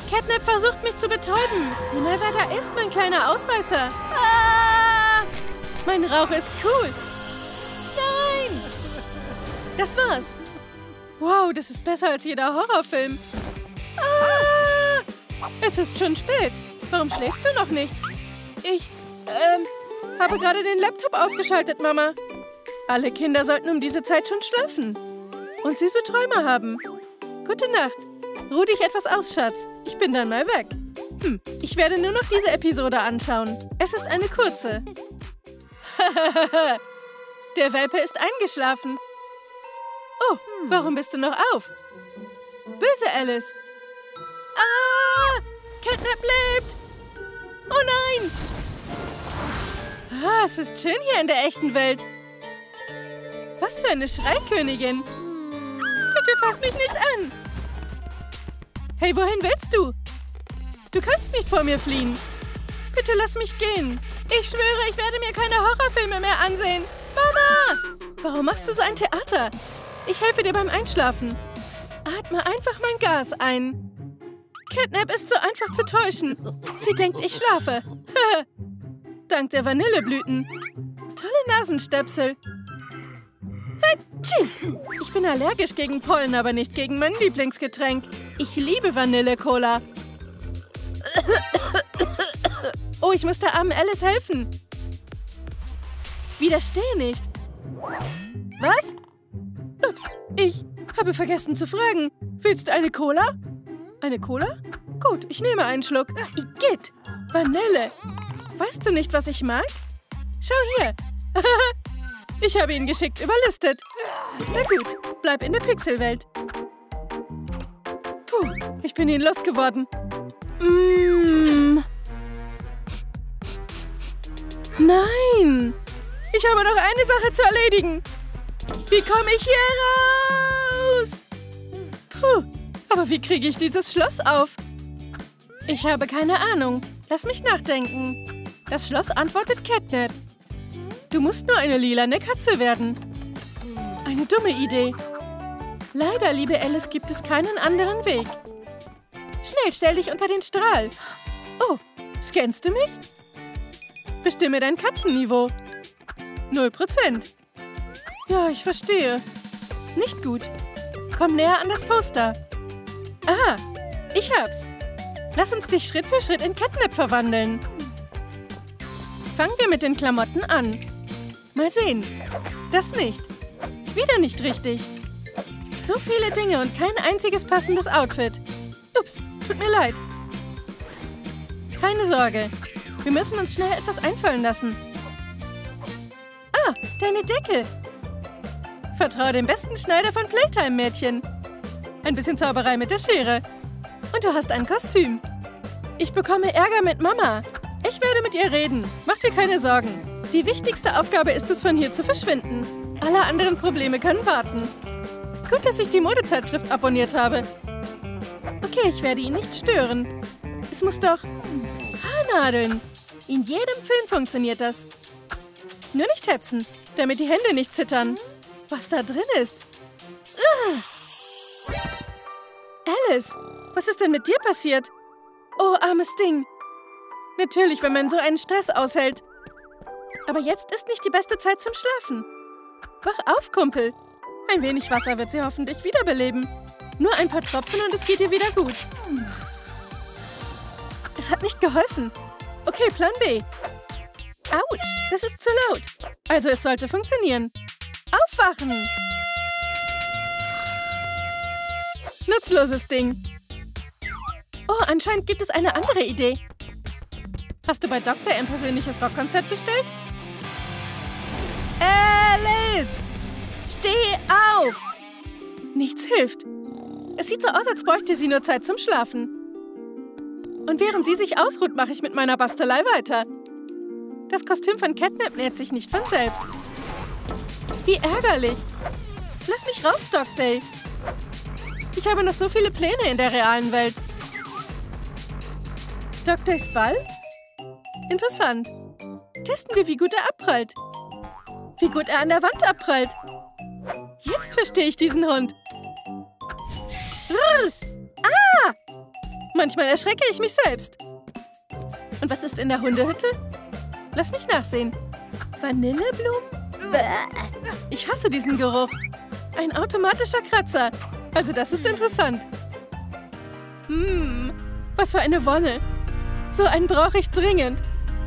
Catnap versucht, mich zu betäuben. Sieh mal, wer da ist, mein kleiner Ausreißer. Ah! Mein Rauch ist cool. Nein! Das war's. Wow, das ist besser als jeder Horrorfilm. Ah! Es ist schon spät. Warum schläfst du noch nicht? Ich, habe gerade den Laptop ausgeschaltet, Mama. Alle Kinder sollten um diese Zeit schon schlafen. Und süße Träume haben. Gute Nacht. Ruh dich etwas aus, Schatz. Ich bin dann mal weg. Ich werde nur noch diese Episode anschauen. Es ist eine kurze. Der Welpe ist eingeschlafen. Oh, warum bist du noch auf? Böse Alice. Ah! Catnap lebt! Oh nein! Ah, es ist schön hier in der echten Welt. Was für eine Schreikönigin. Bitte fass mich nicht an. Hey, wohin willst du? Du kannst nicht vor mir fliehen. Bitte lass mich gehen. Ich schwöre, ich werde mir keine Horrorfilme mehr ansehen. Mama! Warum machst du so ein Theater? Ich helfe dir beim Einschlafen. Atme einfach mein Gas ein. Catnap ist so einfach zu täuschen. Sie denkt, ich schlafe. Dank der Vanilleblüten. Tolle Nasenstöpsel. Ich bin allergisch gegen Pollen, aber nicht gegen mein Lieblingsgetränk. Ich liebe Vanille-Cola. Oh, ich muss der armen Alice helfen. Widerstehe nicht. Was? Ups, ich habe vergessen zu fragen. Willst du eine Cola? Eine Cola? Gut, ich nehme einen Schluck. Igitt, Vanille. Weißt du nicht, was ich mag? Schau hier. Ich habe ihn geschickt überlistet. Na gut, bleib in der Pixelwelt. Puh, ich bin ihn losgeworden. Nein! Ich habe noch eine Sache zu erledigen. Wie komme ich hier raus? Puh, aber wie kriege ich dieses Schloss auf? Ich habe keine Ahnung. Lass mich nachdenken. Das Schloss antwortet Catnap. Du musst nur eine lilane Katze werden. Eine dumme Idee. Leider, liebe Alice, gibt es keinen anderen Weg. Schnell, stell dich unter den Strahl. Oh, scannst du mich? Bestimme dein Katzenniveau. 0%. Ja, ich verstehe. Nicht gut. Komm näher an das Poster. Aha, ich hab's. Lass uns dich Schritt für Schritt in Catnap verwandeln. Fangen wir mit den Klamotten an. Mal sehen. Das nicht. Wieder nicht richtig. So viele Dinge und kein einziges passendes Outfit. Ups, tut mir leid. Keine Sorge. Wir müssen uns schnell etwas einfallen lassen. Ah, deine Decke. Vertraue dem besten Schneider von Playtime, Mädchen. Ein bisschen Zauberei mit der Schere. Und du hast ein Kostüm. Ich bekomme Ärger mit Mama. Ich werde mit ihr reden. Mach dir keine Sorgen. Die wichtigste Aufgabe ist es, von hier zu verschwinden. Alle anderen Probleme können warten. Gut, dass ich die Modezeitschrift abonniert habe. Okay, ich werde ihn nicht stören. Es muss doch... Haarnadeln. In jedem Film funktioniert das. Nur nicht hetzen, damit die Hände nicht zittern. Was da drin ist? Alice, was ist denn mit dir passiert? Oh, armes Ding. Natürlich, wenn man so einen Stress aushält. Aber jetzt ist nicht die beste Zeit zum Schlafen. Wach auf, Kumpel. Ein wenig Wasser wird sie hoffentlich wiederbeleben. Nur ein paar Tropfen und es geht ihr wieder gut. Es hat nicht geholfen. Okay, Plan B. Autsch, das ist zu laut. Also es sollte funktionieren. Aufwachen! Nutzloses Ding. Oh, anscheinend gibt es eine andere Idee. Hast du bei Doktor ein persönliches Rockkonzert bestellt? Alice! Steh auf! Nichts hilft. Es sieht so aus, als bräuchte sie nur Zeit zum Schlafen. Und während sie sich ausruht, mache ich mit meiner Bastelei weiter. Das Kostüm von Catnap näht sich nicht von selbst. Wie ärgerlich. Lass mich raus, Doc Day. Ich habe noch so viele Pläne in der realen Welt. Doc Days Ball? Interessant. Testen wir, wie gut er abprallt. Wie gut er an der Wand abprallt. Jetzt verstehe ich diesen Hund. Ah! Manchmal erschrecke ich mich selbst. Und was ist in der Hundehütte? Lass mich nachsehen. Vanilleblumen? Bäh. Ich hasse diesen Geruch. Ein automatischer Kratzer. Also das ist interessant. Was für eine Wonne. So einen brauche ich dringend.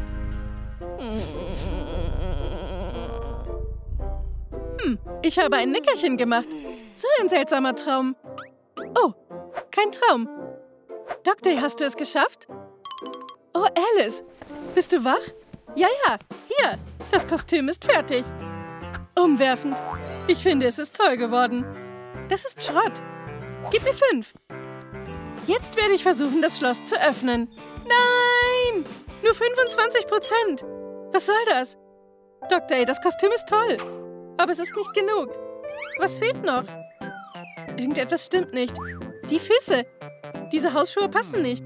Ich habe ein Nickerchen gemacht. So ein seltsamer Traum. Oh, kein Traum. Doc Day, hast du es geschafft? Oh, Alice, bist du wach? Ja, hier. Das Kostüm ist fertig. Umwerfend. Ich finde, es ist toll geworden. Das ist Schrott. Gib mir 5. Jetzt werde ich versuchen, das Schloss zu öffnen. Nein! Nur 25%. Was soll das? Doc Day, das Kostüm ist toll. Aber es ist nicht genug. Was fehlt noch? Irgendetwas stimmt nicht. Die Füße. Diese Hausschuhe passen nicht.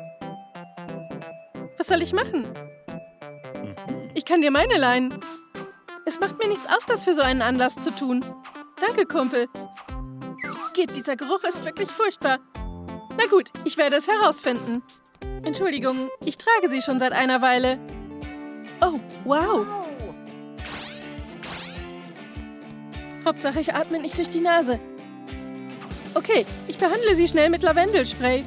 Was soll ich machen? Ich kann dir meine leihen. Es macht mir nichts aus, das für so einen Anlass zu tun. Danke, Kumpel. Geht, dieser Geruch ist wirklich furchtbar. Na gut, ich werde es herausfinden. Entschuldigung, ich trage sie schon seit einer Weile. Oh, wow. Hauptsache, ich atme nicht durch die Nase. Okay, ich behandle sie schnell mit Lavendelspray.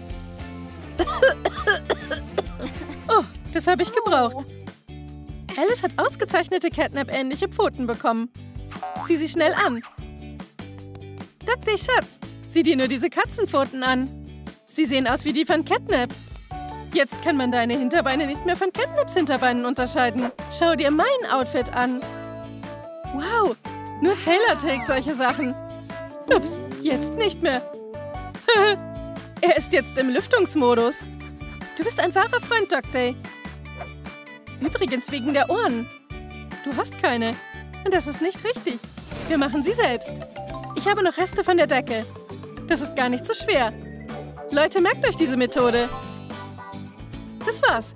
Oh, das habe ich gebraucht. Alice hat ausgezeichnete Catnap-ähnliche Pfoten bekommen. Zieh sie schnell an. Doc Day, Schatz, sieh dir nur diese Katzenpfoten an. Sie sehen aus wie die von Catnap. Jetzt kann man deine Hinterbeine nicht mehr von Catnaps Hinterbeinen unterscheiden. Schau dir mein Outfit an. Wow, nur Taylor trägt solche Sachen. Ups, jetzt nicht mehr. Er ist jetzt im Lüftungsmodus. Du bist ein wahrer Freund, Doc Day. Übrigens wegen der Ohren. Du hast keine. Und das ist nicht richtig. Wir machen sie selbst. Ich habe noch Reste von der Decke. Das ist gar nicht so schwer. Leute, merkt euch diese Methode. Das war's.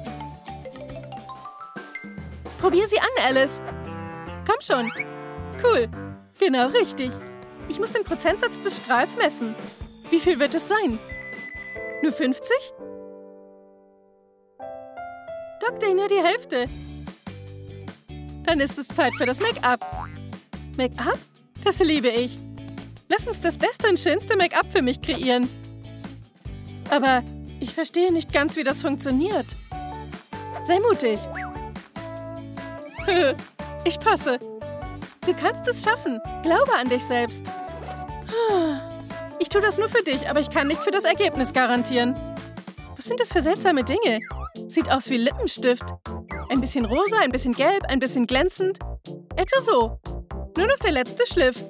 Probier sie an, Alice. Komm schon. Cool. Genau richtig. Ich muss den Prozentsatz des Strahls messen. Wie viel wird es sein? Nur 50? Doc Day, nur die Hälfte. Dann ist es Zeit für das Make-up. Make-up? Das liebe ich. Lass uns das beste und schönste Make-up für mich kreieren. Aber ich verstehe nicht ganz, wie das funktioniert. Sei mutig. Ich passe. Du kannst es schaffen. Glaube an dich selbst. Ich tue das nur für dich, aber ich kann nicht für das Ergebnis garantieren. Was sind das für seltsame Dinge? Sieht aus wie Lippenstift. Ein bisschen rosa, ein bisschen gelb, ein bisschen glänzend. Etwa so. Nur noch der letzte Schliff.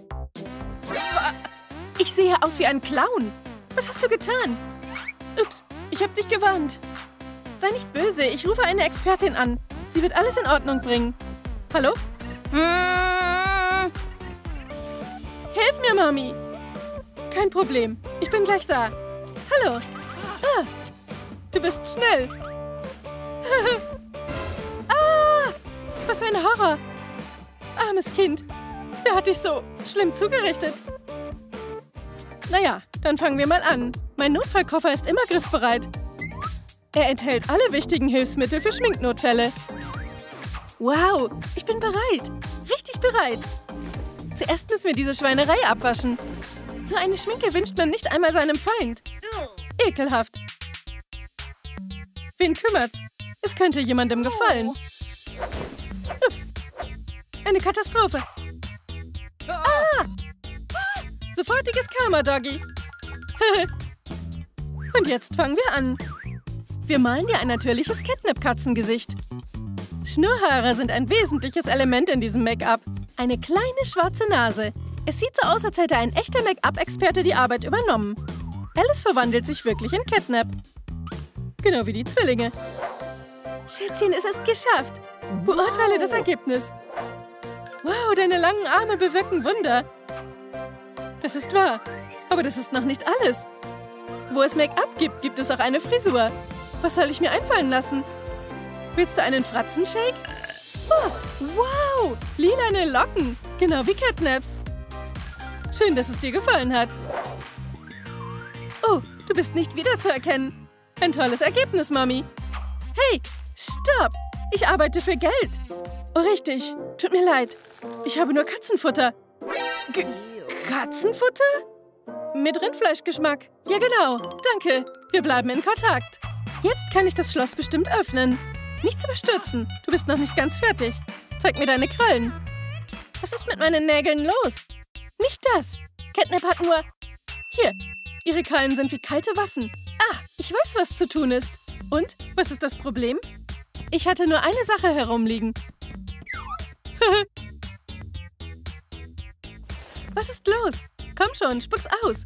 Ich sehe aus wie ein Clown. Was hast du getan? Ups, ich habe dich gewarnt. Sei nicht böse, ich rufe eine Expertin an. Sie wird alles in Ordnung bringen. Hallo? Hilf mir, Mami. Kein Problem, ich bin gleich da. Hallo. Ah, du bist schnell. Ah, was für ein Horror. Armes Kind. Wer hat dich so schlimm zugerichtet? Naja, dann fangen wir mal an. Mein Notfallkoffer ist immer griffbereit. Er enthält alle wichtigen Hilfsmittel für Schminknotfälle. Wow, ich bin bereit. Richtig bereit. Zuerst müssen wir diese Schweinerei abwaschen. So eine Schminke wünscht man nicht einmal seinem Feind. Ekelhaft. Wen kümmert's? Es könnte jemandem gefallen. Ups. Eine Katastrophe. Ah! Sofortiges Karma, Doggy. Und jetzt fangen wir an. Wir malen dir ein natürliches Catnap-Katzengesicht. Schnurrhaare sind ein wesentliches Element in diesem Make-up. Eine kleine schwarze Nase. Es sieht so aus, als hätte ein echter Make-up-Experte die Arbeit übernommen. Alice verwandelt sich wirklich in Catnap. Genau wie die Zwillinge. Schätzchen, es ist geschafft. Beurteile das Ergebnis. Wow, deine langen Arme bewirken Wunder. Das ist wahr. Aber das ist noch nicht alles. Wo es Make-up gibt, gibt es auch eine Frisur. Was soll ich mir einfallen lassen? Willst du einen Fratzenshake? Oh, wow, lilane Locken. Genau wie Catnaps. Schön, dass es dir gefallen hat. Oh, Du bist nicht wiederzuerkennen. Ein tolles Ergebnis, Mami. Hey, stopp! Ich arbeite für Geld. Oh, richtig. Tut mir leid. Ich habe nur Katzenfutter. Katzenfutter? Mit Rindfleischgeschmack. Ja, genau. Danke. Wir bleiben in Kontakt. Jetzt kann ich das Schloss bestimmt öffnen. Nichts überstürzen. Du bist noch nicht ganz fertig. Zeig mir deine Krallen. Was ist mit meinen Nägeln los? Nicht das. Catnap hat nur... Hier. Ihre Krallen sind wie kalte Waffen. Ah, ich weiß, was zu tun ist. Und? Was ist das Problem? Ich hatte nur eine Sache herumliegen. Was ist los? Komm schon, spuck's aus.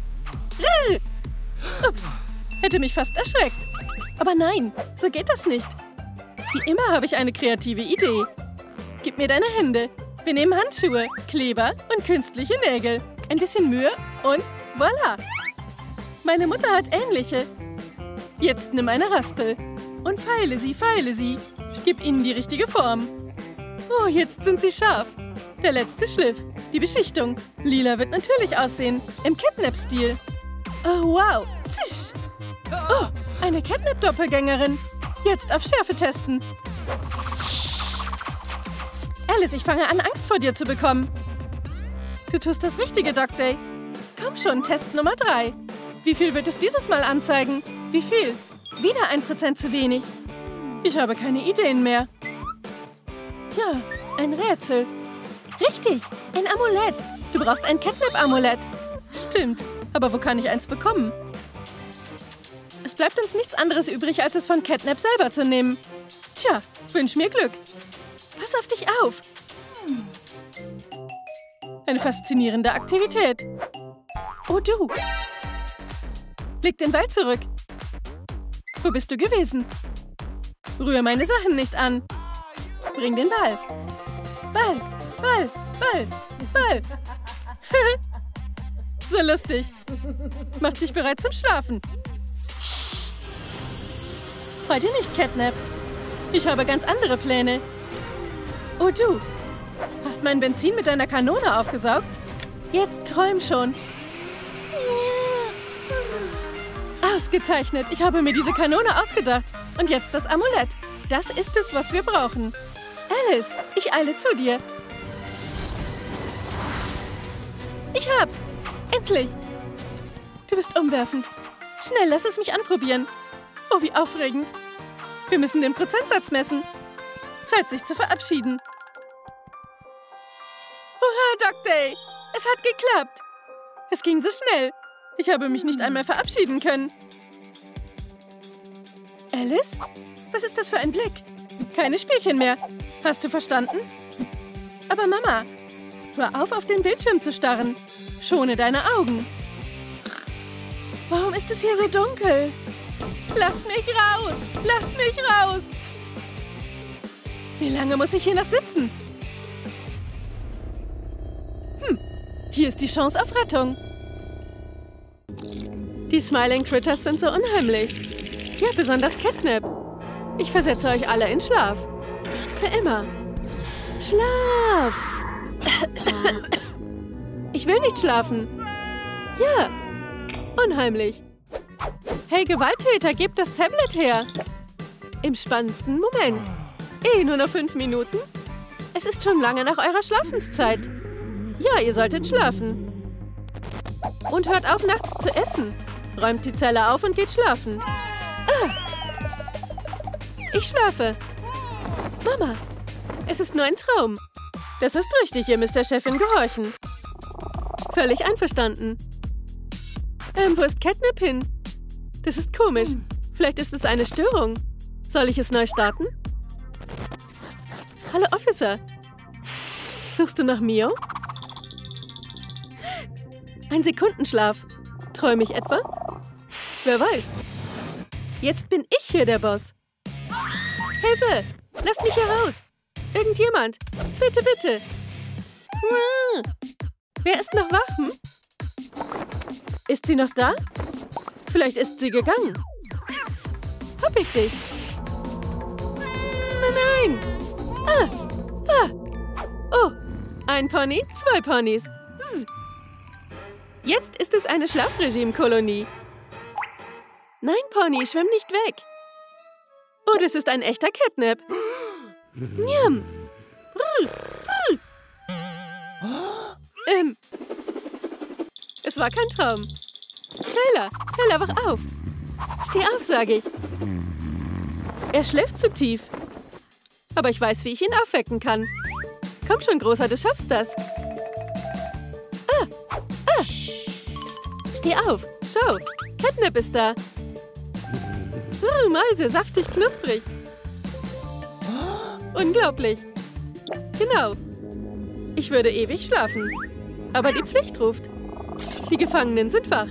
Ups, hätte mich fast erschreckt. Aber nein, so geht das nicht. Wie immer habe ich eine kreative Idee. Gib mir deine Hände. Wir nehmen Handschuhe, Kleber und künstliche Nägel. Ein bisschen Mühe und voilà. Meine Mutter hat ähnliche. Jetzt nimm eine Raspel und feile sie. Gib ihnen die richtige Form. Oh, jetzt sind sie scharf. Der letzte Schliff, die Beschichtung. Lila wird natürlich aussehen, im Catnap-Stil. Oh, wow. Zisch. Oh, eine Catnap-Doppelgängerin. Jetzt auf Schärfe testen. Alice, ich fange an, Angst vor dir zu bekommen. Du tust das Richtige, Dog Day. Komm schon, Test Nummer 3. Wie viel wird es dieses Mal anzeigen? Wie viel? Wieder 1% zu wenig. Ich habe keine Ideen mehr. Ja, ein Rätsel. Richtig, ein Amulett. Du brauchst ein Catnap-Amulett. Stimmt, aber wo kann ich eins bekommen? Es bleibt uns nichts anderes übrig, als es von Catnap selber zu nehmen. Tja, wünsch mir Glück. Pass auf dich auf. Eine faszinierende Aktivität. Oh, du. Leg den Ball zurück. Wo bist du gewesen? Rühr meine Sachen nicht an. Bring den Ball. Ball. So lustig. Mach dich bereit zum Schlafen. Heute nicht, Catnap. Ich habe ganz andere Pläne. Oh, du. Hast mein Benzin mit deiner Kanone aufgesaugt? Jetzt träum schon. Ausgezeichnet. Ich habe mir diese Kanone ausgedacht. Und jetzt das Amulett. Das ist es, was wir brauchen. Alice, ich eile zu dir. Ich hab's. Endlich. Du bist umwerfend. Schnell, lass es mich anprobieren. Oh, wie aufregend. Wir müssen den Prozentsatz messen. Zeit, sich zu verabschieden. Hurra, Dog Day. Es hat geklappt. Es ging so schnell. Ich habe mich nicht einmal verabschieden können. Alice? Was ist das für ein Blick? Keine Spielchen mehr. Hast du verstanden? Aber Mama, hör auf den Bildschirm zu starren. Schone deine Augen. Warum ist es hier so dunkel? Lasst mich raus! Lasst mich raus! Wie lange muss ich hier noch sitzen? Hier ist die Chance auf Rettung. Die Smiling Critters sind so unheimlich. Ja, besonders Catnap. Ich versetze euch alle in Schlaf. Für immer. Schlaf! Ich will nicht schlafen. Ja, unheimlich. Hey, Gewalttäter, gebt das Tablet her. Im spannendsten Moment. Nur noch 5 Minuten? Es ist schon lange nach eurer Schlafenszeit. Ja, ihr solltet schlafen. Und hört auf, nachts zu essen. Räumt die Zelle auf und geht schlafen. Ich schlafe. Mama, es ist nur ein Traum. Das ist richtig, ihr müsst der Chefin gehorchen. Völlig einverstanden. Wo ist Catnap hin? Das ist komisch. Vielleicht ist es eine Störung. Soll ich es neu starten? Hallo, Officer. Suchst du nach Mio? Ein Sekundenschlaf. Träume ich etwa? Wer weiß. Jetzt bin ich hier der Boss. Hilfe! Lasst mich hier raus! Irgendjemand! Bitte, bitte! Wer ist noch wach? Ist sie noch da? Vielleicht ist sie gegangen. Hab ich dich? Nein! Oh, ein Pony, 2 Ponys. Jetzt ist es eine Schlafregime-Kolonie. Nein, Pony, schwimm nicht weg. Oh, das ist ein echter Catnap. Njam. Es war kein Traum. Taylor, wach auf. Steh auf, sage ich. Er schläft zu tief. Aber ich weiß, wie ich ihn aufwecken kann. Komm schon, Großer, du schaffst das. Psst, steh auf. Schau, Catnap ist da. Mäuse, saftig, knusprig. Unglaublich. Genau. Ich würde ewig schlafen. Aber die Pflicht ruft. Die Gefangenen sind wach.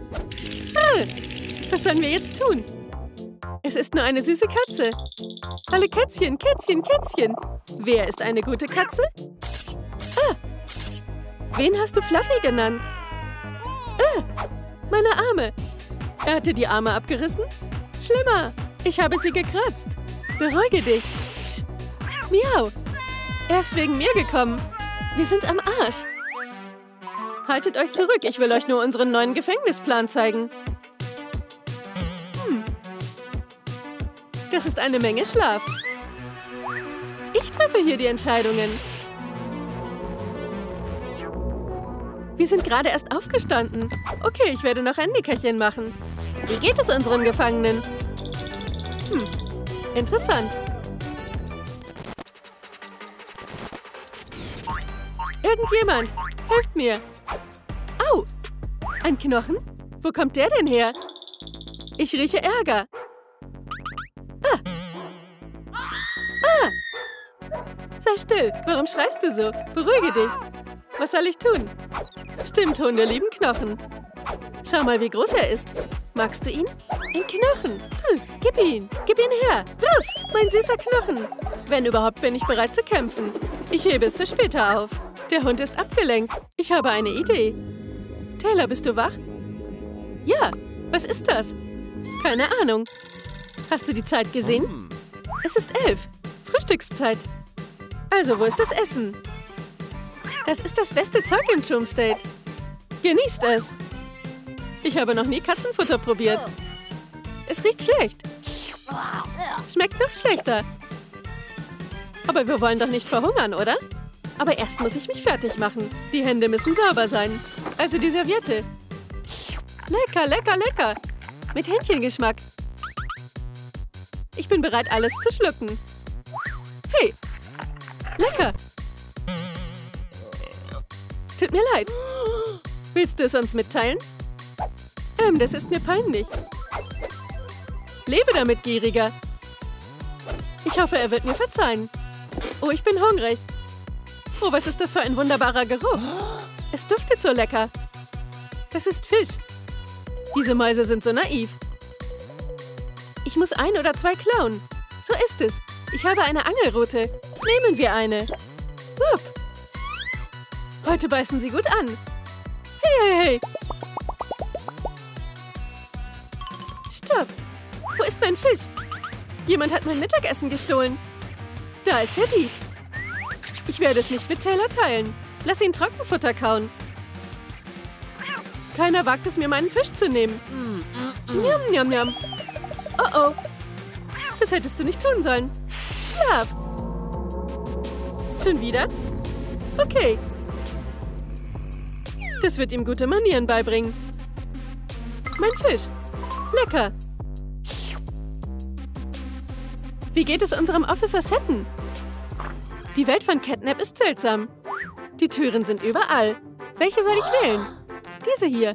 Was sollen wir jetzt tun? Es ist nur eine süße Katze. Alle Kätzchen, Kätzchen, Kätzchen. Wer ist eine gute Katze? Wen hast du Fluffy genannt? Meine Arme. Er hatte die Arme abgerissen? Schlimmer. Ich habe sie gekratzt. Beruhige dich. Sch. Miau. Er ist wegen mir gekommen. Wir sind am Arsch. Haltet euch zurück. Ich will euch nur unseren neuen Gefängnisplan zeigen. Das ist eine Menge Schlaf. Ich treffe hier die Entscheidungen. Wir sind gerade erst aufgestanden. Okay, ich werde noch ein Nickerchen machen. Wie geht es unseren Gefangenen? Interessant. Irgendjemand, helft mir. Au! Ein Knochen? Wo kommt der denn her? Ich rieche Ärger. Sei still. Warum schreist du so? Beruhige dich. Was soll ich tun? Stimmt, Hunde lieben Knochen. Schau mal, wie groß er ist. Magst du ihn? Ein Knochen. Gib ihn. Gib ihn her. Ruff, mein süßer Knochen. Wenn überhaupt, bin ich bereit zu kämpfen. Ich hebe es für später auf. Der Hund ist abgelenkt. Ich habe eine Idee. Taylor, bist du wach? Ja. Was ist das? Keine Ahnung. Hast du die Zeit gesehen? Es ist 11. Frühstückszeit. Also, wo ist das Essen? Das ist das beste Zeug im Shroom State. Genießt es. Ich habe noch nie Katzenfutter probiert. Es riecht schlecht. Schmeckt noch schlechter. Aber wir wollen doch nicht verhungern, oder? Aber erst muss ich mich fertig machen. Die Hände müssen sauber sein. Also die Serviette. Lecker, lecker, lecker. Mit Hähnchengeschmack. Ich bin bereit, alles zu schlucken. Hey. Lecker. Tut mir leid. Willst du es uns mitteilen? Das ist mir peinlich. Lebe damit, Gieriger. Ich hoffe, er wird mir verzeihen. Oh, ich bin hungrig. Oh, was ist das für ein wunderbarer Geruch? Es duftet so lecker. Das ist Fisch. Diese Mäuse sind so naiv. Ich muss 1 oder 2 klauen. So ist es. Ich habe eine Angelrute. Nehmen wir eine. Wupp. Heute beißen sie gut an. Hey, hey, hey. Stopp. Wo ist mein Fisch? Jemand hat mein Mittagessen gestohlen. Da ist der Dieb. Ich werde es nicht mit Taylor teilen. Lass ihn Trockenfutter kauen. Keiner wagt es mir, meinen Fisch zu nehmen. Njam, njam, njam. Oh, oh. Das hättest du nicht tun sollen. Schlaf. Schon wieder? Okay. Das wird ihm gute Manieren beibringen. Mein Fisch. Lecker. Wie geht es unserem Officer Seton? Die Welt von Catnap ist seltsam. Die Türen sind überall. Welche soll ich wählen? Diese hier.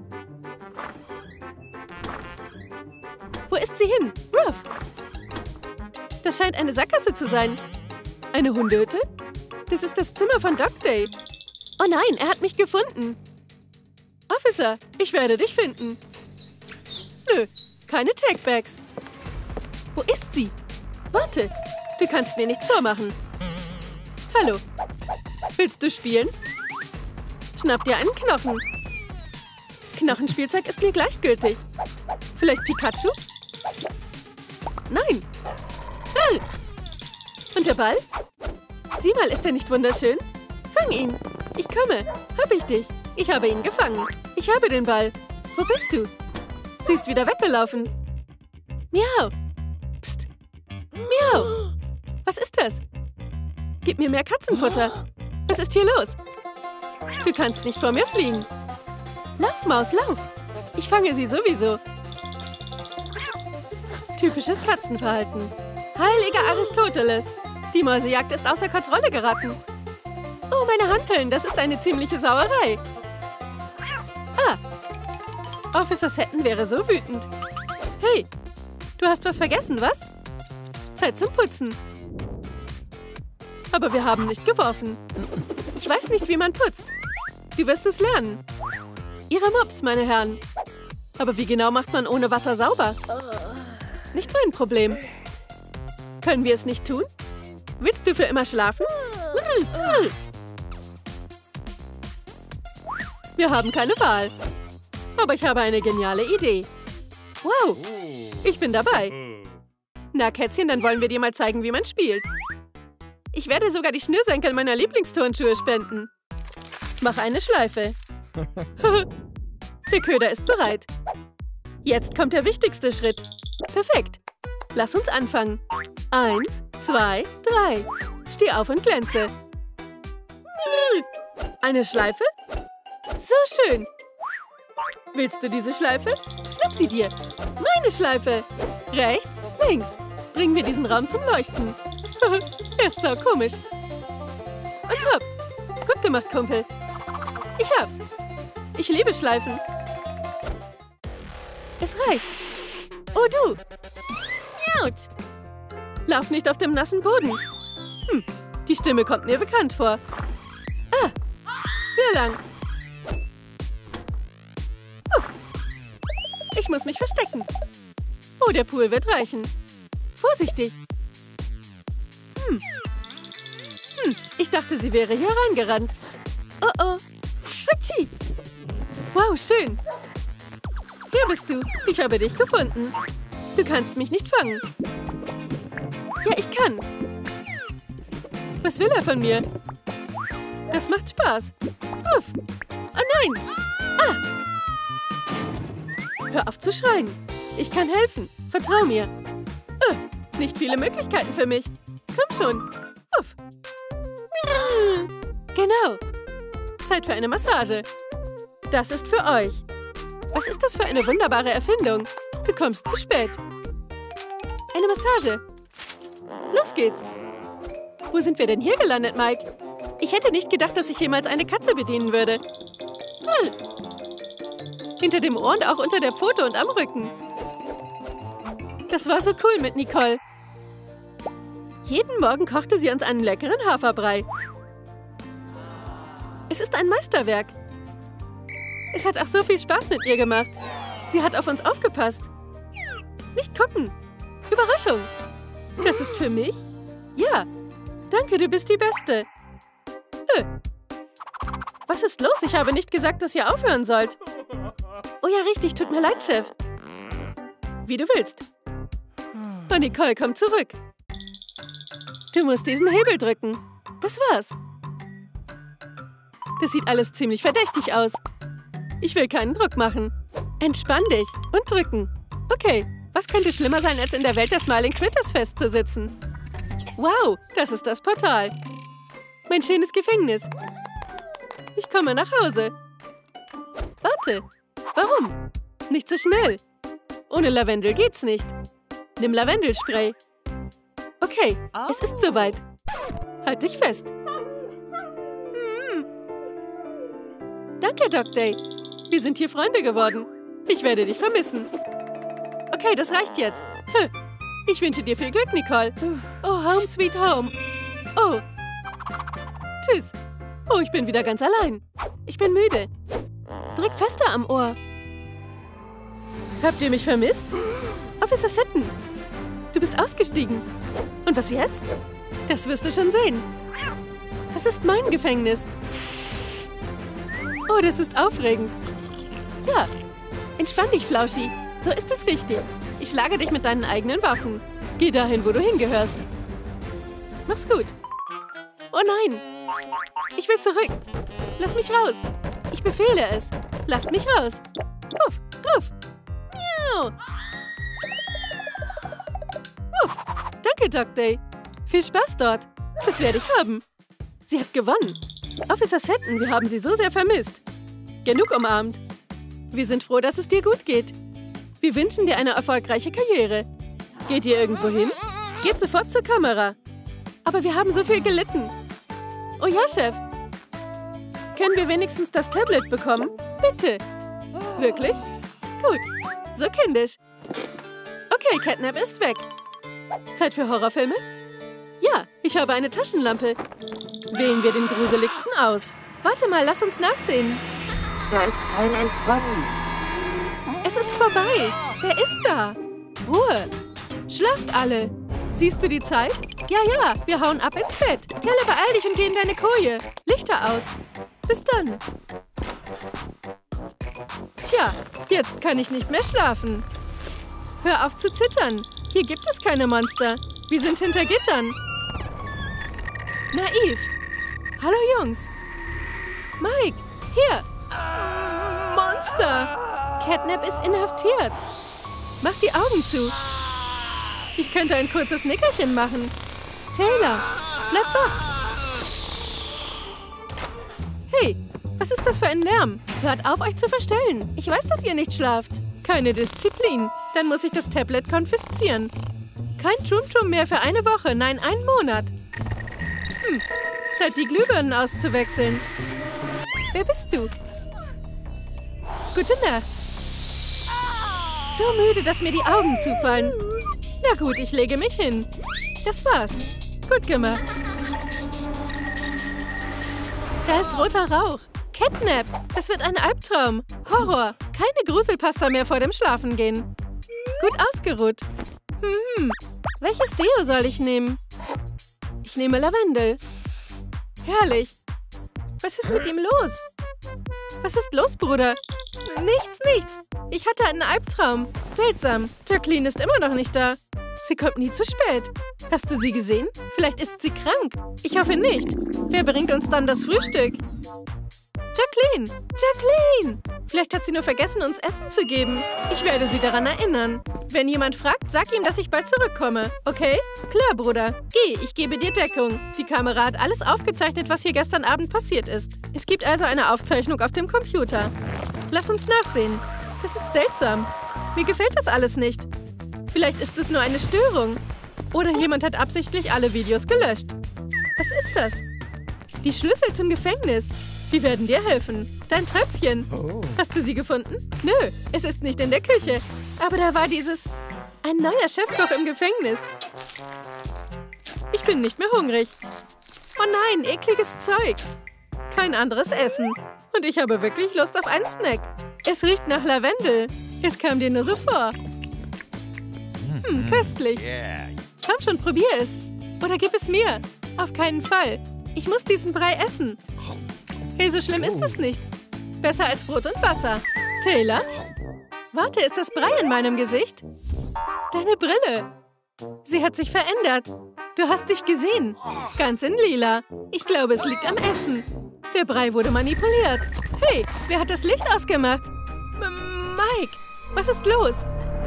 Wo ist sie hin? Ruff. Das scheint eine Sackgasse zu sein. Eine Hundehütte? Das ist das Zimmer von Dog Day. Oh nein, er hat mich gefunden. Officer, ich werde dich finden. Nö, keine Tagbags. Wo ist sie? Warte, du kannst mir nichts vormachen. Hallo. Willst du spielen? Schnapp dir einen Knochen. Knochenspielzeug ist mir gleichgültig. Vielleicht Pikachu? Nein. Ah. Und der Ball? Sieh mal, ist er nicht wunderschön? Fang ihn. Ich komme. Hab ich dich. Ich habe ihn gefangen. Ich habe den Ball. Wo bist du? Sie ist wieder weggelaufen. Miau. Psst. Miau. Was ist das? Gib mir mehr Katzenfutter. Was ist hier los? Du kannst nicht vor mir fliegen. Lauf, Maus, lauf. Ich fange sie sowieso. Typisches Katzenverhalten. Heiliger Aristoteles. Die Mäusejagd ist außer Kontrolle geraten. Oh, meine Hanteln, das ist eine ziemliche Sauerei. Ah. Officer Seton wäre so wütend. Hey, du hast was vergessen, was? Zeit zum Putzen. Aber wir haben nicht geworfen. Ich weiß nicht, wie man putzt. Du wirst es lernen. Ihre Mops, meine Herren. Aber wie genau macht man ohne Wasser sauber? Nicht mein Problem. Können wir es nicht tun? Willst du für immer schlafen? Wir haben keine Wahl. Aber ich habe eine geniale Idee. Wow, ich bin dabei. Na, Kätzchen, dann wollen wir dir mal zeigen, wie man spielt. Ich werde sogar die Schnürsenkel meiner Lieblingsturnschuhe spenden. Mach eine Schleife. Der Köder ist bereit. Jetzt kommt der wichtigste Schritt. Perfekt. Lass uns anfangen. 1, 2, 3. Steh auf und glänze. Eine Schleife? So schön. Willst du diese Schleife? Schnapp sie dir. Meine Schleife. Rechts, links. Bringen wir diesen Raum zum Leuchten. Er ist so komisch. Und hopp. Gut gemacht, Kumpel. Ich hab's. Ich liebe Schleifen. Es reicht. Oh, du. Autsch. Lauf nicht auf dem nassen Boden. Die Stimme kommt mir bekannt vor. Ah, hier lang. Ich muss mich verstecken. Oh, der Pool wird reichen. Vorsichtig. Ich dachte, sie wäre hier reingerannt. Oh, oh. Hatschi. Wow, schön. Hier bist du. Ich habe dich gefunden. Du kannst mich nicht fangen. Ja, ich kann. Was will er von mir? Das macht Spaß. Uff. Oh nein. Ah. Hör auf zu schreien. Ich kann helfen. Vertrau mir. Nicht viele Möglichkeiten für mich. Komm schon. Uff. Genau. Zeit für eine Massage. Das ist für euch. Was ist das für eine wunderbare Erfindung? Du kommst zu spät. Eine Massage. Los geht's. Wo sind wir denn hier gelandet, Mike? Ich hätte nicht gedacht, dass ich jemals eine Katze bedienen würde. Hinter dem Ohr und auch unter der Pfote und am Rücken. Das war so cool mit Nicole. Jeden Morgen kochte sie uns einen leckeren Haferbrei. Es ist ein Meisterwerk. Es hat auch so viel Spaß mit ihr gemacht. Sie hat auf uns aufgepasst. Nicht gucken. Überraschung. Das ist für mich? Ja. Danke, du bist die Beste. Was ist los? Ich habe nicht gesagt, dass ihr aufhören sollt. Oh ja, richtig. Tut mir leid, Chef. Wie du willst. Oh, Nicole, komm zurück. Du musst diesen Hebel drücken. Das war's. Das sieht alles ziemlich verdächtig aus. Ich will keinen Druck machen. Entspann dich und drücken. Okay, was könnte schlimmer sein, als in der Welt der Smiling Critters festzusitzen? Wow, das ist das Portal. Mein schönes Gefängnis. Ich komme nach Hause. Warte, warum? Nicht so schnell. Ohne Lavendel geht's nicht. Nimm Lavendelspray. Okay, es ist soweit. Halt dich fest. Danke, Doc Day. Wir sind hier Freunde geworden. Ich werde dich vermissen. Okay, das reicht jetzt. Ich wünsche dir viel Glück, Nicole. Oh, home sweet home. Oh. Tschüss. Oh, ich bin wieder ganz allein. Ich bin müde. Drück fester am Ohr. Habt ihr mich vermisst? Officer Seton. Du bist ausgestiegen. Und was jetzt? Das wirst du schon sehen. Das ist mein Gefängnis. Oh, das ist aufregend. Ja, entspann dich, Flauschi. So ist es richtig. Ich schlage dich mit deinen eigenen Waffen. Geh dahin, wo du hingehörst. Mach's gut. Oh nein. Ich will zurück. Lass mich raus. Ich befehle es. Lasst mich raus. Ruff, ruff. Miau. Danke, Dog Day. Viel Spaß dort. Das werde ich haben. Sie hat gewonnen. Officer Seton, wir haben Sie so sehr vermisst. Genug umarmt. Wir sind froh, dass es dir gut geht. Wir wünschen dir eine erfolgreiche Karriere. Geht ihr irgendwo hin? Geht sofort zur Kamera. Aber wir haben so viel gelitten. Oh ja, Chef. Können wir wenigstens das Tablet bekommen? Bitte. Wirklich? Gut. So kindisch. Okay, Catnap ist weg. Zeit für Horrorfilme? Ja, ich habe eine Taschenlampe. Wählen wir den gruseligsten aus. Warte mal, lass uns nachsehen. Da ist kein Entkommen. Es ist vorbei. Wer ist da? Ruhe. Schlaft alle. Siehst du die Zeit? Ja, ja, wir hauen ab ins Bett. Jelle, beeil dich und geh in deine Koje. Lichter aus. Bis dann. Tja, jetzt kann ich nicht mehr schlafen. Hör auf zu zittern. Hier gibt es keine Monster. Wir sind hinter Gittern. Naiv. Hallo, Jungs. Mike, hier. Monster. Catnap ist inhaftiert. Mach die Augen zu. Ich könnte ein kurzes Nickerchen machen. Taylor, bleib wach. Hey, was ist das für ein Lärm? Hört auf, euch zu verstellen. Ich weiß, dass ihr nicht schlaft. Keine Disziplin. Dann muss ich das Tablet konfiszieren. Kein Trum-Trum mehr für eine Woche. Nein, einen Monat. Zeit, die Glühbirnen auszuwechseln. Wer bist du? Gute Nacht. So müde, dass mir die Augen zufallen. Na gut, ich lege mich hin. Das war's. Gut gemacht. Da ist roter Rauch. Catnap. Das wird ein Albtraum. Horror. Keine Gruselpasta mehr vor dem Schlafengehen. Gut ausgeruht. Welches Deo soll ich nehmen? Ich nehme Lavendel. Herrlich. Was ist mit ihm los? Was ist los, Bruder? Nichts. Ich hatte einen Albtraum. Seltsam. Jacqueline ist immer noch nicht da. Sie kommt nie zu spät. Hast du sie gesehen? Vielleicht ist sie krank. Ich hoffe nicht. Wer bringt uns dann das Frühstück? Jacqueline! Jacqueline! Vielleicht hat sie nur vergessen, uns Essen zu geben. Ich werde sie daran erinnern. Wenn jemand fragt, sag ihm, dass ich bald zurückkomme. Okay? Klar, Bruder. Geh, ich gebe dir Deckung. Die Kamera hat alles aufgezeichnet, was hier gestern Abend passiert ist. Es gibt also eine Aufzeichnung auf dem Computer. Lass uns nachsehen. Das ist seltsam. Mir gefällt das alles nicht. Vielleicht ist es nur eine Störung. Oder jemand hat absichtlich alle Videos gelöscht. Was ist das? Die Schlüssel zum Gefängnis. Die werden dir helfen. Dein Tröpfchen. Hast du sie gefunden? Nö, es ist nicht in der Küche. Aber da war ein neuer Chefkoch im Gefängnis. Ich bin nicht mehr hungrig. Oh nein, ekliges Zeug. Kein anderes Essen. Und ich habe wirklich Lust auf einen Snack. Es riecht nach Lavendel. Es kam dir nur so vor. Köstlich. Komm schon, probier es. Oder gib es mir. Auf keinen Fall. Ich muss diesen Brei essen. Hey, so schlimm ist es nicht. Besser als Brot und Wasser. Taylor? Warte, ist das Brei in meinem Gesicht? Deine Brille. Sie hat sich verändert. Du hast dich gesehen. Ganz in lila. Ich glaube, es liegt am Essen. Der Brei wurde manipuliert. Hey, wer hat das Licht ausgemacht? Mike, was ist los?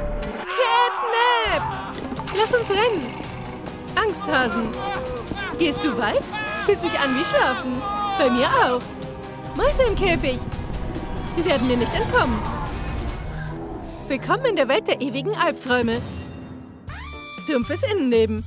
Catnap! Lass uns rennen. Angsthasen. Gehst du weit? Fühlt sich an wie Schlafen. Bei mir auch. Mäuse im Käfig. Sie werden mir nicht entkommen. Willkommen in der Welt der ewigen Albträume. Dumpfes Innenleben.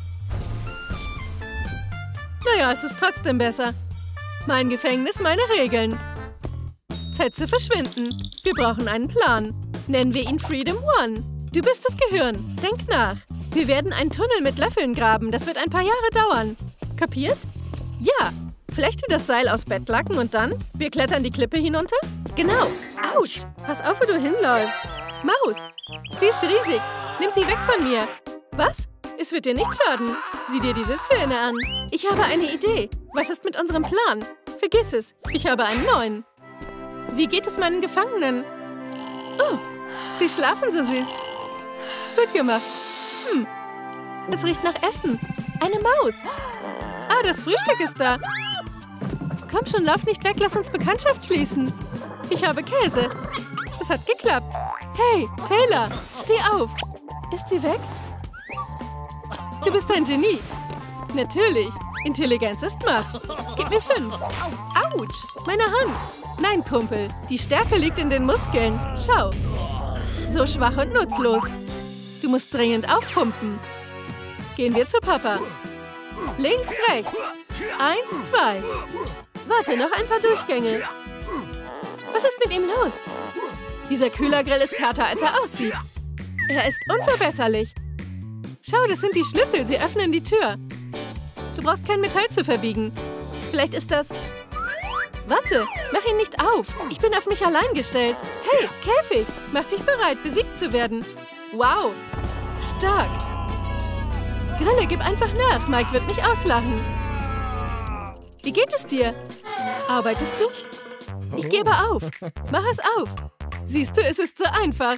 Naja, es ist trotzdem besser. Mein Gefängnis, meine Regeln. Zeit zu verschwinden. Wir brauchen einen Plan. Nennen wir ihn Freedom One. Du bist das Gehirn. Denk nach. Wir werden einen Tunnel mit Löffeln graben. Das wird ein paar Jahre dauern. Kapiert? Ja. Flechte das Seil aus Bettlaken und dann? Wir klettern die Klippe hinunter? Genau. Autsch. Pass auf, wo du hinläufst. Maus. Sie ist riesig. Nimm sie weg von mir. Was? Es wird dir nicht schaden. Sieh dir diese Zähne an. Ich habe eine Idee. Was ist mit unserem Plan? Vergiss es. Ich habe einen neuen. Wie geht es meinen Gefangenen? Oh, sie schlafen so süß. Gut gemacht. Es riecht nach Essen. Eine Maus. Ah, das Frühstück ist da. Komm schon, lauf nicht weg, lass uns Bekanntschaft schließen. Ich habe Käse. Es hat geklappt. Hey, Taylor, steh auf. Ist sie weg? Du bist ein Genie. Natürlich. Intelligenz ist Macht. Gib mir 5. Autsch, meine Hand. Nein, Kumpel. Die Stärke liegt in den Muskeln. Schau. So schwach und nutzlos. Du musst dringend aufpumpen. Gehen wir zu Papa. Links, rechts. 1, 2. Warte, noch ein paar Durchgänge. Was ist mit ihm los? Dieser Kühlergrill ist härter, als er aussieht. Er ist unverbesserlich. Schau, das sind die Schlüssel. Sie öffnen die Tür. Du brauchst kein Metall zu verbiegen. Vielleicht ist das... Warte, mach ihn nicht auf. Ich bin auf mich allein gestellt. Hey, Käfig, mach dich bereit, besiegt zu werden. Wow, stark. Grille, gib einfach nach. Mike wird mich auslachen. Wie geht es dir? Arbeitest du? Ich gebe auf. Mach es auf. Siehst du, es ist so einfach.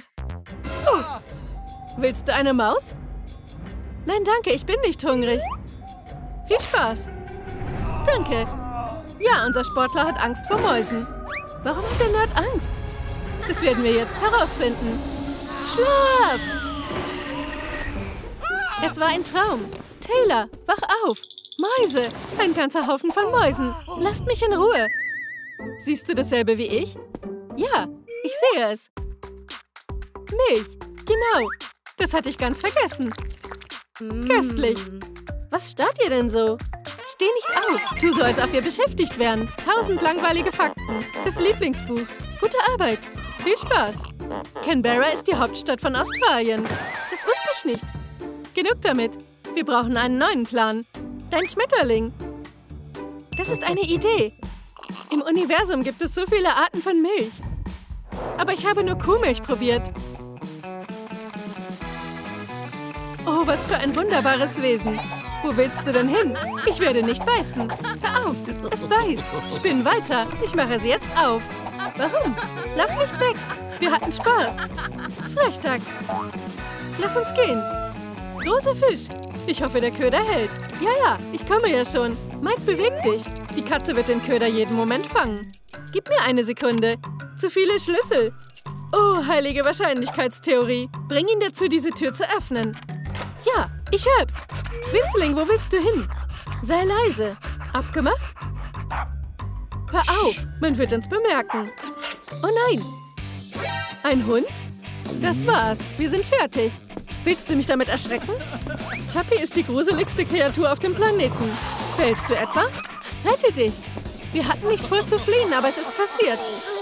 Willst du eine Maus? Nein, danke, ich bin nicht hungrig. Viel Spaß. Danke. Ja, unser Sportler hat Angst vor Mäusen. Warum hat der Nerd Angst? Das werden wir jetzt herausfinden. Schlaf! Es war ein Traum. Taylor, wach auf. Mäuse. Ein ganzer Haufen von Mäusen. Lasst mich in Ruhe. Siehst du dasselbe wie ich? Ja, ich sehe es. Milch. Genau. Das hatte ich ganz vergessen. Köstlich. Was starrt ihr denn so? Steh nicht auf. Tu so, als ob wir beschäftigt wären. 1000 langweilige Fakten. Das Lieblingsbuch. Gute Arbeit. Viel Spaß. Canberra ist die Hauptstadt von Australien. Das wusste ich nicht. Genug damit. Wir brauchen einen neuen Plan. Dein Schmetterling. Das ist eine Idee. Im Universum gibt es so viele Arten von Milch. Aber ich habe nur Kuhmilch probiert. Oh, was für ein wunderbares Wesen. Wo willst du denn hin? Ich werde nicht beißen. Hör auf, es beißt. Spinn weiter. Ich mache sie jetzt auf. Warum? Lauf nicht weg. Wir hatten Spaß. Frechdachs. Lass uns gehen. Großer Fisch. Ich hoffe, der Köder hält. Ja, ich komme ja schon. Mike, beweg dich. Die Katze wird den Köder jeden Moment fangen. Gib mir eine Sekunde. Zu viele Schlüssel. Oh, heilige Wahrscheinlichkeitstheorie. Bring ihn dazu, diese Tür zu öffnen. Ja, ich hab's. Winzling, wo willst du hin? Sei leise. Abgemacht? Hör auf, man wird uns bemerken. Oh nein. Ein Hund? Das war's, wir sind fertig. Willst du mich damit erschrecken? Chappie ist die gruseligste Kreatur auf dem Planeten. Fällst du etwa? Rette dich. Wir hatten nicht vor zu fliehen, aber es ist passiert.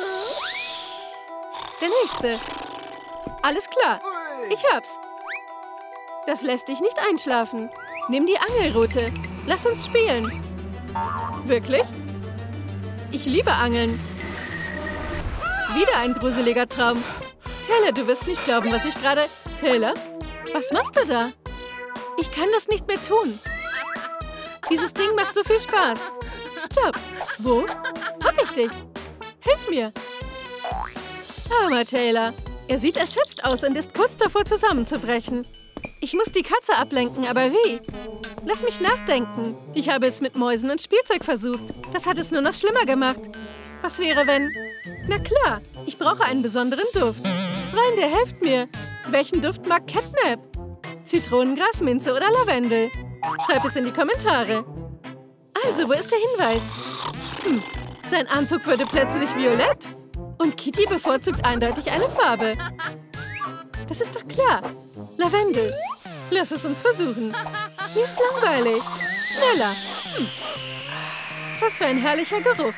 Der nächste. Alles klar, ich hab's. Das lässt dich nicht einschlafen. Nimm die Angelrute. Lass uns spielen. Wirklich? Ich liebe Angeln. Wieder ein gruseliger Traum. Taylor, du wirst nicht glauben, was ich gerade... Taylor? Was machst du da? Ich kann das nicht mehr tun. Dieses Ding macht so viel Spaß. Stopp. Wo? Hab ich dich. Hilf mir. Armer Taylor. Er sieht erschöpft aus und ist kurz davor zusammenzubrechen. Ich muss die Katze ablenken, aber wie? Lass mich nachdenken. Ich habe es mit Mäusen und Spielzeug versucht. Das hat es nur noch schlimmer gemacht. Was wäre, wenn... Na klar, ich brauche einen besonderen Duft. Freunde, helft mir. Welchen Duft mag Catnap? Zitronengras, Minze oder Lavendel? Schreib es in die Kommentare. Also, wo ist der Hinweis? Sein Anzug wurde plötzlich violett. Und Kitty bevorzugt eindeutig eine Farbe. Das ist doch klar. Lavendel. Lass es uns versuchen. Mir ist langweilig. Schneller. Was für ein herrlicher Geruch.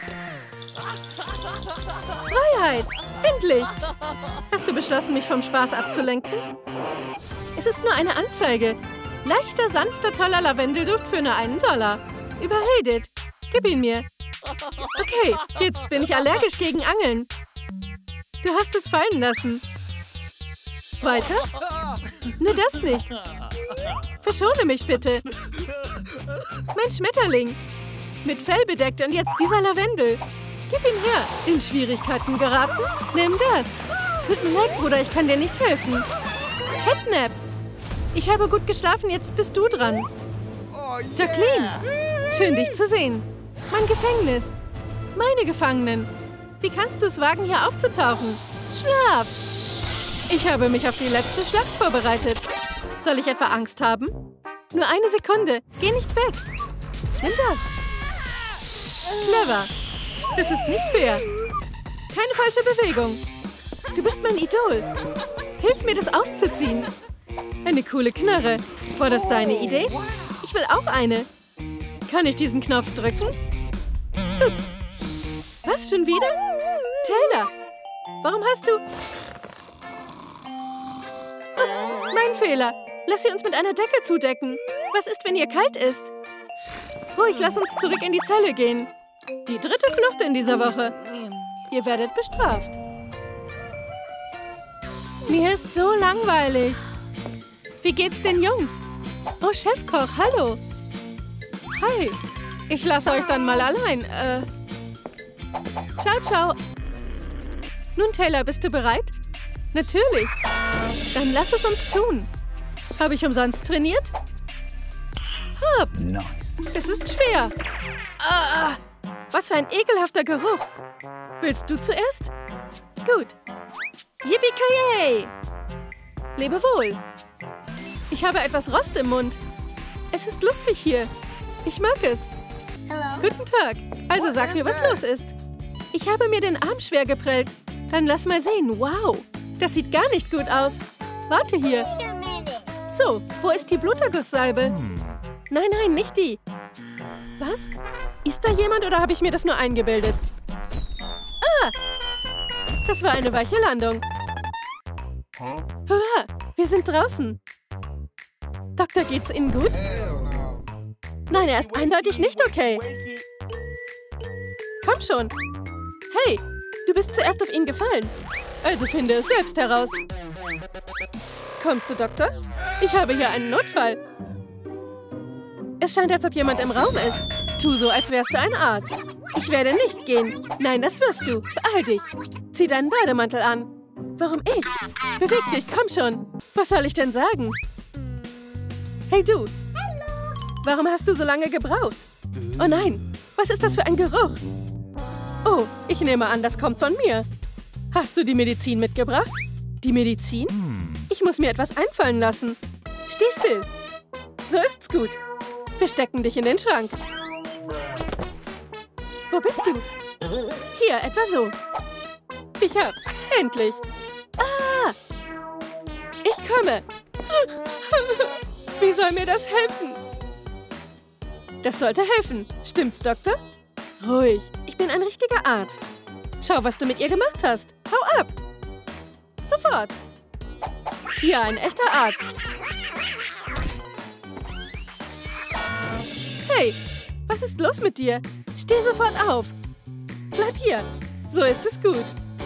Freiheit. Endlich. Hast du beschlossen, mich vom Spaß abzulenken? Es ist nur eine Anzeige. Leichter, sanfter, toller Lavendelduft für nur $1. Überredet. Gib ihn mir. Okay, jetzt bin ich allergisch gegen Angeln. Du hast es fallen lassen. Weiter? Nur das nicht. Verschone mich bitte. Mein Schmetterling. Mit Fell bedeckt und jetzt dieser Lavendel. Gib ihn her. In Schwierigkeiten geraten? Nimm das. Tut mir leid, Bruder, ich kann dir nicht helfen. Catnap. Ich habe gut geschlafen, jetzt bist du dran. Jacqueline. Schön, dich zu sehen. Mein Gefängnis. Meine Gefangenen. Wie kannst du es wagen, hier aufzutauchen? Schlaf. Ich habe mich auf die letzte Schlacht vorbereitet. Soll ich etwa Angst haben? Nur eine Sekunde. Geh nicht weg. Nimm das. Clever. Das ist nicht fair. Keine falsche Bewegung. Du bist mein Idol. Hilf mir, das auszuziehen. Eine coole Knarre. War das deine Idee? Ich will auch eine. Kann ich diesen Knopf drücken? Ups. Was, schon wieder? Taylor, warum hast du... Ups, mein Fehler. Lass sie uns mit einer Decke zudecken. Was ist, wenn ihr kalt ist? Ruhig, lass uns zurück in die Zelle gehen. Die 3. Flucht in dieser Woche. Ihr werdet bestraft. Mir ist so langweilig. Wie geht's den Jungs? Oh, Chefkoch, hallo. Hi. Ich lasse euch dann mal allein. Ciao, ciao. Nun, Taylor, bist du bereit? Natürlich. Dann lass es uns tun. Habe ich umsonst trainiert? Hab. Nice. Es ist schwer. Ah, was für ein ekelhafter Geruch. Willst du zuerst? Gut. Yippie-ki-yay! Lebe wohl. Ich habe etwas Rost im Mund. Es ist lustig hier. Ich mag es. Guten Tag. Also sag mir, was los ist. Ich habe mir den Arm schwer geprellt. Dann lass mal sehen. Wow, das sieht gar nicht gut aus. Warte hier. So, wo ist die Blutergusssalbe? Nein, nein, nicht die. Was? Ist da jemand oder habe ich mir das nur eingebildet? Ah! Das war eine weiche Landung. Hurra, wir sind draußen. Doktor, geht's Ihnen gut? Nein, er ist eindeutig nicht okay. Komm schon. Hey, du bist zuerst auf ihn gefallen. Also finde es selbst heraus. Kommst du, Doktor? Ich habe hier einen Notfall. Es scheint, als ob jemand im Raum ist. Tu so, als wärst du ein Arzt. Ich werde nicht gehen. Nein, das wirst du. Beeil dich. Zieh deinen Bademantel an. Warum ich? Beweg dich, komm schon. Was soll ich denn sagen? Hey, du. Warum hast du so lange gebraucht? Oh nein, was ist das für ein Geruch? Oh, ich nehme an, das kommt von mir. Hast du die Medizin mitgebracht? Die Medizin? Ich muss mir etwas einfallen lassen. Steh still. So ist's gut. Wir stecken dich in den Schrank. Wo bist du? Hier, etwa so. Ich hab's. Endlich. Ah! Ich komme. Wie soll mir das helfen? Das sollte helfen. Stimmt's, Doktor? Ruhig. Ich bin ein richtiger Arzt. Schau, was du mit ihr gemacht hast. Hau ab. Sofort. Ja, ein echter Arzt. Hey, was ist los mit dir? Steh sofort auf. Bleib hier. So ist es gut.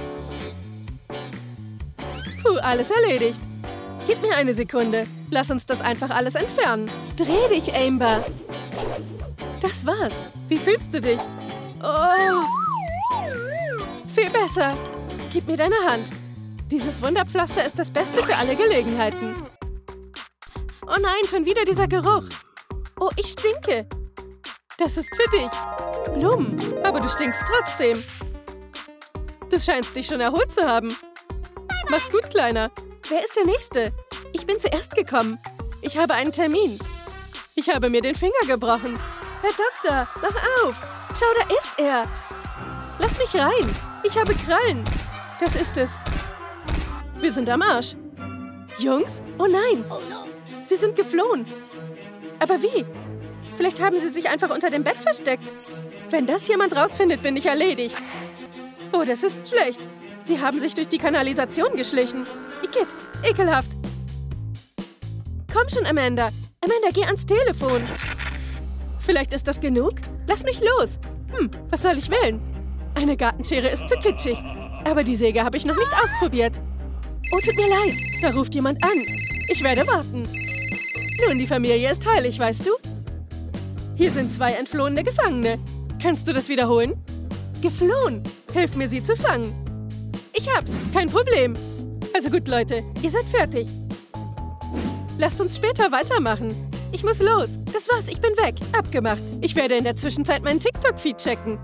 Puh, alles erledigt. Gib mir eine Sekunde. Lass uns das einfach alles entfernen. Dreh dich, Amber. Das war's. Wie fühlst du dich? Oh. Viel besser. Gib mir deine Hand. Dieses Wunderpflaster ist das Beste für alle Gelegenheiten. Oh nein, schon wieder dieser Geruch. Oh, ich stinke. Das ist für dich. Blumen, aber du stinkst trotzdem. Du scheinst dich schon erholt zu haben. Mach's gut, Kleiner. Wer ist der Nächste? Ich bin zuerst gekommen. Ich habe einen Termin. Ich habe mir den Finger gebrochen. Herr Doktor, mach auf. Schau, da ist er. Lass mich rein. Ich habe Krallen. Das ist es. Wir sind am Arsch. Jungs? Oh nein. Sie sind geflohen. Aber wie? Vielleicht haben sie sich einfach unter dem Bett versteckt. Wenn das jemand rausfindet, bin ich erledigt. Oh, das ist schlecht. Sie haben sich durch die Kanalisation geschlichen. Igitt, ekelhaft. Komm schon, Amanda. Amanda, geh ans Telefon. Vielleicht ist das genug? Lass mich los. Was soll ich wählen? Eine Gartenschere ist zu kitschig. Aber die Säge habe ich noch nicht ausprobiert. Oh, tut mir leid. Da ruft jemand an. Ich werde warten. Nun, die Familie ist heilig, weißt du? Hier sind 2 entflohene Gefangene. Kannst du das wiederholen? Geflohen. Hilf mir, sie zu fangen. Ich hab's. Kein Problem. Also gut, Leute. Ihr seid fertig. Lasst uns später weitermachen. Ich muss los. Das war's. Ich bin weg. Abgemacht. Ich werde in der Zwischenzeit meinen TikTok-Feed checken.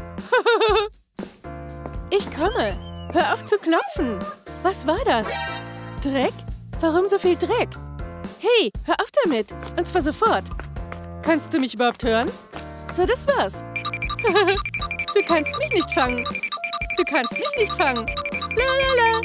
Ich komme. Hör auf zu klopfen. Was war das? Dreck? Warum so viel Dreck? Hey, hör auf damit. Und zwar sofort. Kannst du mich überhaupt hören? So, das war's. Du kannst mich nicht fangen. Du kannst mich nicht fangen. La.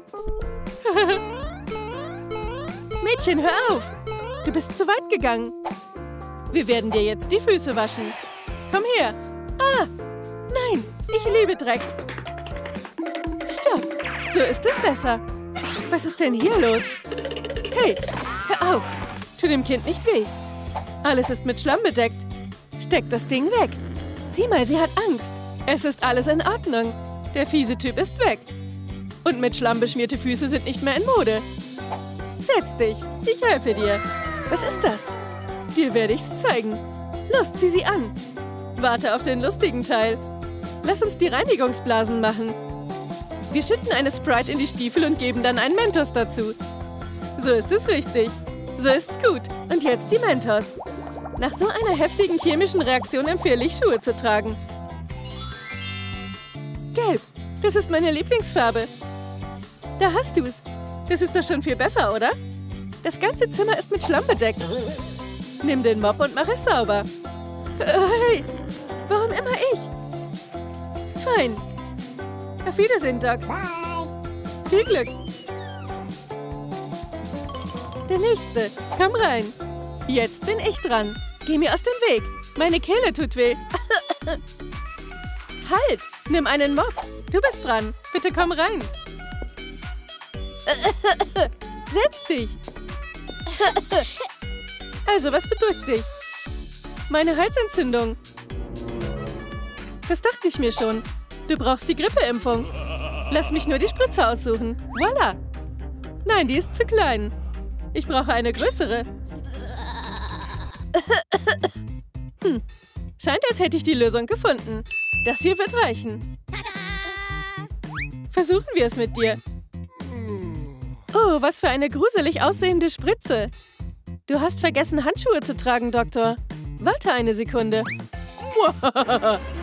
Mädchen, hör auf. Du bist zu weit gegangen. Wir werden dir jetzt die Füße waschen. Komm her. Ah, nein, ich liebe Dreck. Stopp, so ist es besser. Was ist denn hier los? Hey, hör auf. Tu dem Kind nicht weh. Alles ist mit Schlamm bedeckt. Steck das Ding weg. Sieh mal, sie hat Angst. Es ist alles in Ordnung. Der fiese Typ ist weg. Und mit Schlamm beschmierte Füße sind nicht mehr in Mode. Setz dich, ich helfe dir. Was ist das? Dir werde ich's zeigen. Los, zieh sie an. Warte auf den lustigen Teil. Lass uns die Reinigungsblasen machen. Wir schütten eine Sprite in die Stiefel und geben dann einen Mentos dazu. So ist es richtig. So ist's gut. Und jetzt die Mentos. Nach so einer heftigen chemischen Reaktion empfehle ich, Schuhe zu tragen. Gelb. Das ist meine Lieblingsfarbe. Da hast du's. Das ist doch schon viel besser, oder? Das ganze Zimmer ist mit Schlamm bedeckt. Nimm den Mop und mach es sauber. Hey, warum immer ich? Fein. Auf Wiedersehen, Doc. Viel Glück. Der Nächste. Komm rein. Jetzt bin ich dran. Geh mir aus dem Weg. Meine Kehle tut weh. Halt! Nimm einen Mop. Du bist dran. Bitte komm rein. Setz dich. Also, was bedrückt dich? Meine Halsentzündung. Das dachte ich mir schon. Du brauchst die Grippeimpfung. Lass mich nur die Spritze aussuchen. Voila. Nein, die ist zu klein. Ich brauche eine größere. Scheint, als hätte ich die Lösung gefunden. Das hier wird reichen. Versuchen wir es mit dir. Oh, was für eine gruselig aussehende Spritze. Du hast vergessen, Handschuhe zu tragen, Doktor. Warte eine Sekunde.